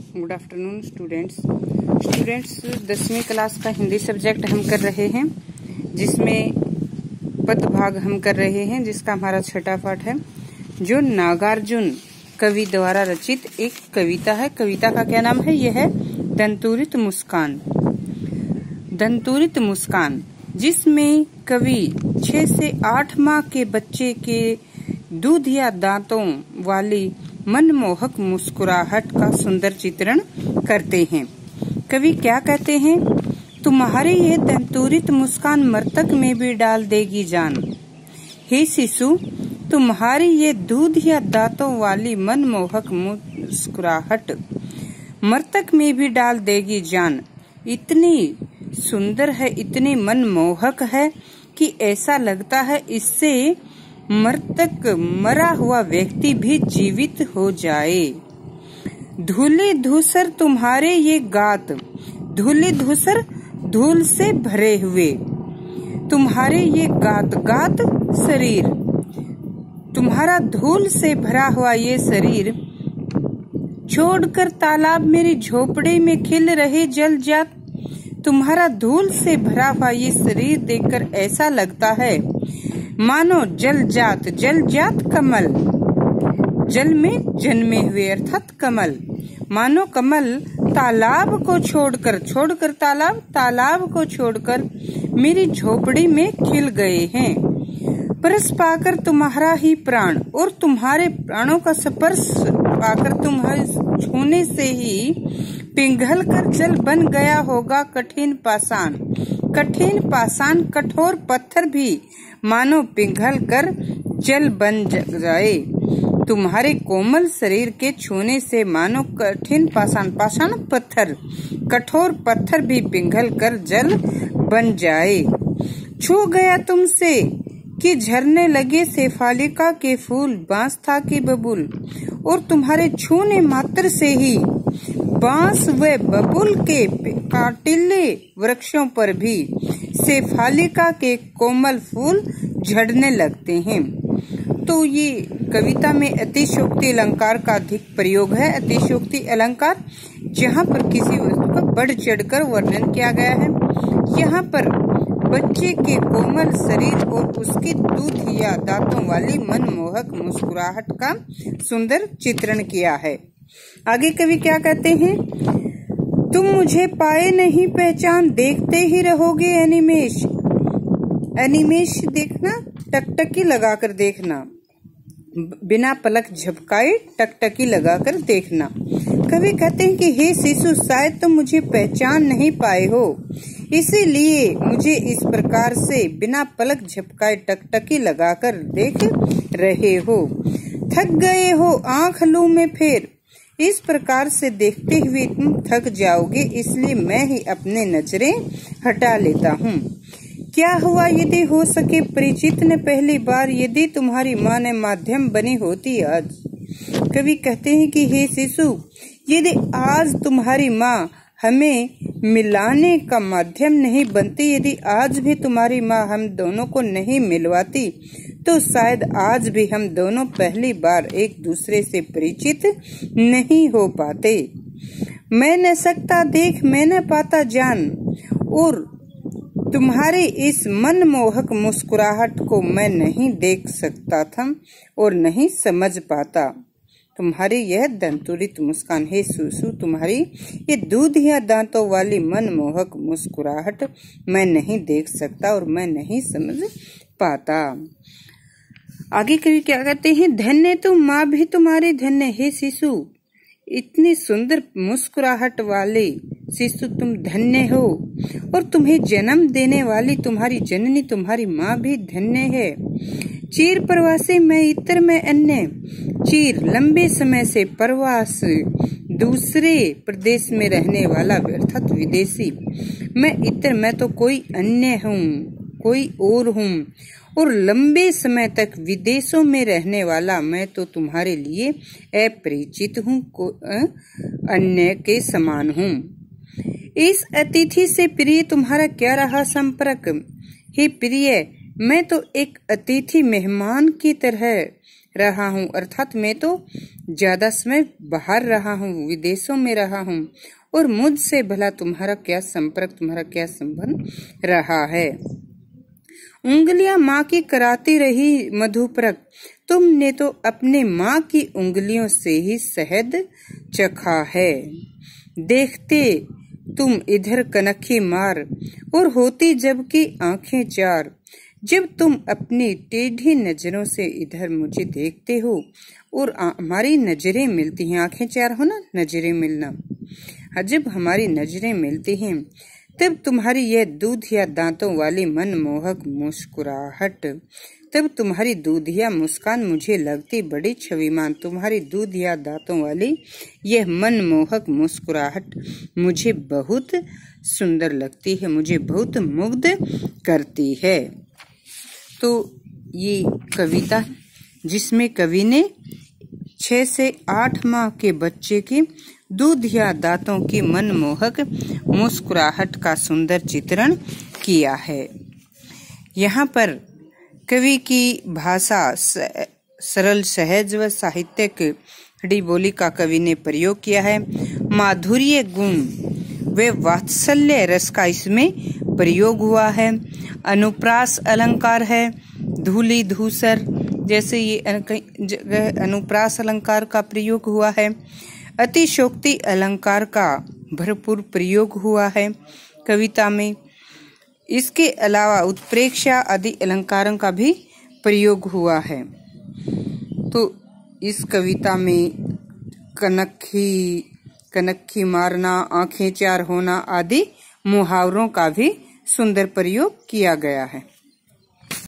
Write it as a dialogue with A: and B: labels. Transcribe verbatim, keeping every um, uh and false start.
A: Good afternoon students students दसवीं class का Hindi subject हम कर रहे हैं, जिसमें पद भाग हम कर रहे हैं, जिसका हमारा छठा पाठ है, जो नागार्जुन कवि द्वारा रचित एक कविता है। कविता का क्या नाम है? यह है दंतुरित मुस्कान। दंतुरित मुस्कान, जिसमें कवि छह से आठ माह के बच्चे के दूध या दांतों वाली मनमोहक मुस्कुराहट का सुंदर चित्रण करते हैं। कवि क्या कहते हैं? तुम्हारी ये दंतुरित मुस्कान मृतक में भी डाल देगी जान। हे शिशु, तुम्हारी ये दूध या दांतों वाली मनमोहक मुस्कुराहट मृतक में भी डाल देगी जान। इतनी सुंदर है, इतनी मनमोहक है कि ऐसा लगता है इससे मृतक मरा हुआ व्यक्ति भी जीवित हो जाए। धूली धूसर तुम्हारे ये गात, धूली धूसर धूल से भरे हुए तुम्हारे ये गात गात शरीर, तुम्हारा धूल से भरा हुआ ये शरीर छोड़कर तालाब मेरी झोपड़ी में खिल रहे जल जात। तुम्हारा धूल से भरा हुआ ये शरीर देखकर ऐसा लगता है मानो जल जात जल जात कमल, जल में जन्मे हुए अर्थात कमल। मानो कमल तालाब को छोड़कर छोड़कर तालाब तालाब को छोड़कर मेरी झोपड़ी में खिल गए हैं। परस पाकर तुम्हारा ही प्राण और तुम्हारे प्राणों का स्पर्श पाकर तुम्हारे छूने से ही पिघल कर जल बन गया होगा कठिन पाषाण। कठिन पाषाण कठोर पत्थर भी मानो पिघल कर जल बन जाए। तुम्हारे कोमल शरीर के छूने से मानो कठिन पाषाण पाषाण पत्थर कठोर पत्थर भी पिघल कर जल बन जाए। छू गया तुमसे कि झरने लगे शेफालिका के फूल, बांस था कि बबूल, और तुम्हारे छूने मात्र से ही बांस व बबूल के काटिले वृक्षों पर भी शेफालिका के कोमल फूल झड़ने लगते हैं। तो ये कविता में अतिशयोक्ति अलंकार का अधिक प्रयोग है। अतिशयोक्ति अलंकार जहाँ पर किसी वस्तु का बढ़ चढ़कर वर्णन किया गया है। यहाँ पर बच्चे के कोमल शरीर और उसके दूध या दांतों वाली मनमोहक मुस्कुराहट का सुंदर चित्रण किया है। आगे कवि क्या कहते हैं? तुम मुझे पाए नहीं पहचान, देखते ही रहोगे एनिमेश। एनिमेश देखना, टकटकी लगाकर देखना, बिना पलक झपकाए टकटकी लगाकर देखना। कवि कहते हैं कि हे शिशु, शायद तुम मुझे पहचान नहीं पाए हो, इसीलिए मुझे इस प्रकार से बिना पलक झपकाए टकटकी लगाकर देख रहे हो। थक गए हो आंख लूं में फेर, इस प्रकार से देखते हुए तुम थक जाओगे, इसलिए मैं ही अपने नजरें हटा लेता हूँ। क्या हुआ यदि हो सके परिचित ने पहली बार, यदि तुम्हारी माँ ने माध्यम बनी होती आज। कवि कहते हैं कि हे शिशु, यदि आज तुम्हारी माँ हमें मिलाने का माध्यम नहीं बनती, यदि आज भी तुम्हारी माँ हम दोनों को नहीं मिलवाती, तो शायद आज भी हम दोनों पहली बार एक दूसरे से परिचित नहीं हो पाते। मैं न सकता देख, मैं न पाता जान, और तुम्हारे इस मनमोहक मुस्कुराहट को मैं नहीं देख सकता था और नहीं समझ पाता। तुम्हारी यह दंतुरित मुस्कान, हे शिशु, तुम्हारी ये दूध या दांतों वाली मनमोहक मुस्कुराहट मैं नहीं देख सकता और मैं नहीं समझ पाता। आगे कवि क्या कहते हैं? धन्य तुम माँ भी तुम्हारी धन्य, हे शिशु, इतनी सुंदर मुस्कुराहट वाले शिशु तुम धन्य हो, और तुम्हें जन्म देने वाली तुम्हारी जननी तुम्हारी माँ भी धन्य है। चीर प्रवासी मैं इतर में अन्य, चीर लंबे समय से, प्रवास दूसरे प्रदेश में रहने वाला अर्थात विदेशी, मैं इतर मैं तो कोई अन्य हूँ, कोई और हूँ, और लंबे समय तक विदेशों में रहने वाला मैं तो तुम्हारे लिए अपरिचित हूँ, अन्य के समान हूँ। इस अतिथि से प्रिय तुम्हारा क्या रहा संपर्क? हे प्रिय, मैं तो एक अतिथि मेहमान की तरह रहा हूँ, अर्थात मैं तो ज्यादा समय बाहर रहा हूँ, विदेशों में रहा हूँ, और मुझसे भला तुम्हारा क्या संपर्क, तुम्हारा क्या संबंध रहा है। उंगलियां माँ की कराती रही मधुपरक, तुमने तो अपने माँ की उंगलियों से ही शहद चखा है। देखते तुम इधर कनखी मार, और होती जबकि आंखें चार, जब तुम अपनी टेढ़ी नजरों से इधर मुझे देखते हो और हमारी नजरें मिलती हैं, आंखें चार हो ना, नजरें मिलना, जब हमारी नजरें मिलती हैं तब तुम्हारी यह दूध या दांतों वाली मनमोहक मुस्कुराहट, तब तुम्हारी दूधिया मुस्कान मुझे लगती बड़ी छविमान। तुम्हारी दूध या दांतों वाली यह मनमोहक मुस्कुराहट मुझे बहुत सुंदर लगती है, मुझे बहुत मुग्ध करती है। तो ये कविता जिसमें कवि ने छह से आठ माह के बच्चे की दूध या दांतों की मनमोहक मुस्कुराहट का सुंदर चित्रण किया है। यहाँ पर कवि की भाषा सरल, सहज व साहित्यिक खड़ी बोली का कवि ने प्रयोग किया है। माधुर्य गुण व वात्सल्य रस का इसमें प्रयोग हुआ है। अनुप्रास अलंकार है, धूली धूसर जैसे ये जगह अनुप्रास अलंकार का प्रयोग हुआ है। अतिशोक्ति अलंकार का भरपूर प्रयोग हुआ है कविता में। इसके अलावा उत्प्रेक्षा आदि अलंकारों का भी प्रयोग हुआ है। तो इस कविता में कनखी कनखी मारना, आंखें चार होना आदि मुहावरों का भी सुंदर प्रयोग किया गया है।